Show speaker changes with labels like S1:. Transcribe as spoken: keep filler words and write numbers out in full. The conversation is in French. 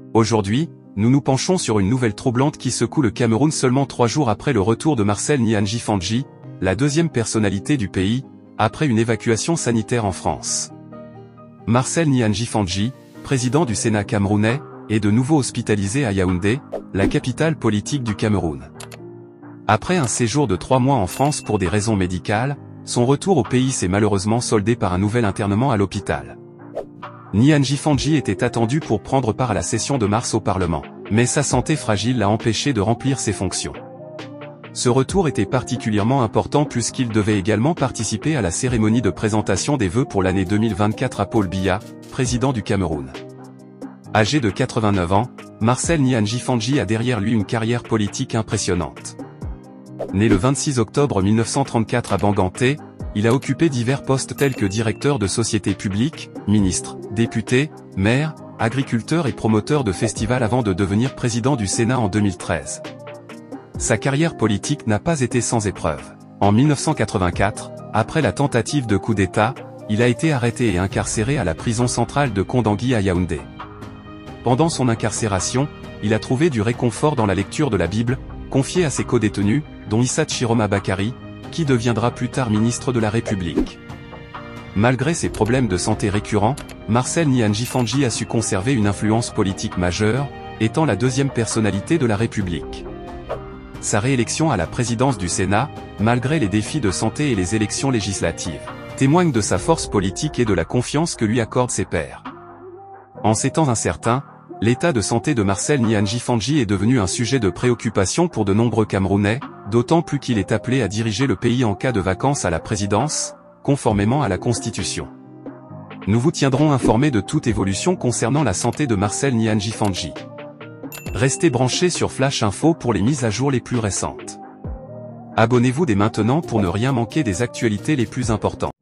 S1: Aujourd'hui, nous nous penchons sur une nouvelle troublante qui secoue le Cameroun seulement trois jours après le retour de Marcel Nyanji Fandji, la deuxième personnalité du pays, après une évacuation sanitaire en France. Marcel Nyanji Fandji, président du Sénat camerounais, est de nouveau hospitalisé à Yaoundé, la capitale politique du Cameroun. Après un séjour de trois mois en France pour des raisons médicales, son retour au pays s'est malheureusement soldé par un nouvel internement à l'hôpital. Nyanji Fandji était attendu pour prendre part à la session de mars au Parlement, mais sa santé fragile l'a empêché de remplir ses fonctions. Ce retour était particulièrement important puisqu'il devait également participer à la cérémonie de présentation des vœux pour l'année deux mille vingt-quatre à Paul Biya, président du Cameroun. Âgé de quatre-vingt-neuf ans, Marcel Nyanji Fandji a derrière lui une carrière politique impressionnante. Né le vingt-six octobre mille neuf cent trente-quatre à Banganté, il a occupé divers postes tels que directeur de société publique, ministre, député, maire, agriculteur et promoteur de festivals avant de devenir président du Sénat en deux mille treize. Sa carrière politique n'a pas été sans épreuve. En mille neuf cent quatre-vingt-quatre, après la tentative de coup d'État, il a été arrêté et incarcéré à la prison centrale de Kondangui à Yaoundé. Pendant son incarcération, il a trouvé du réconfort dans la lecture de la Bible, confiée à ses co-détenus, dont Issa Chiroma Bakari, qui deviendra plus tard ministre de la République. Malgré ses problèmes de santé récurrents, Marcel Nyanji Fandji a su conserver une influence politique majeure, étant la deuxième personnalité de la République. Sa réélection à la présidence du Sénat, malgré les défis de santé et les élections législatives, témoigne de sa force politique et de la confiance que lui accordent ses pairs. En ces temps incertains, l'état de santé de Marcel Nyanji Fandji est devenu un sujet de préoccupation pour de nombreux Camerounais, d'autant plus qu'il est appelé à diriger le pays en cas de vacances à la présidence, conformément à la Constitution. Nous vous tiendrons informés de toute évolution concernant la santé de Marcel Nyanji Fandji. Restez branchés sur Flash Info pour les mises à jour les plus récentes. Abonnez-vous dès maintenant pour ne rien manquer des actualités les plus importantes.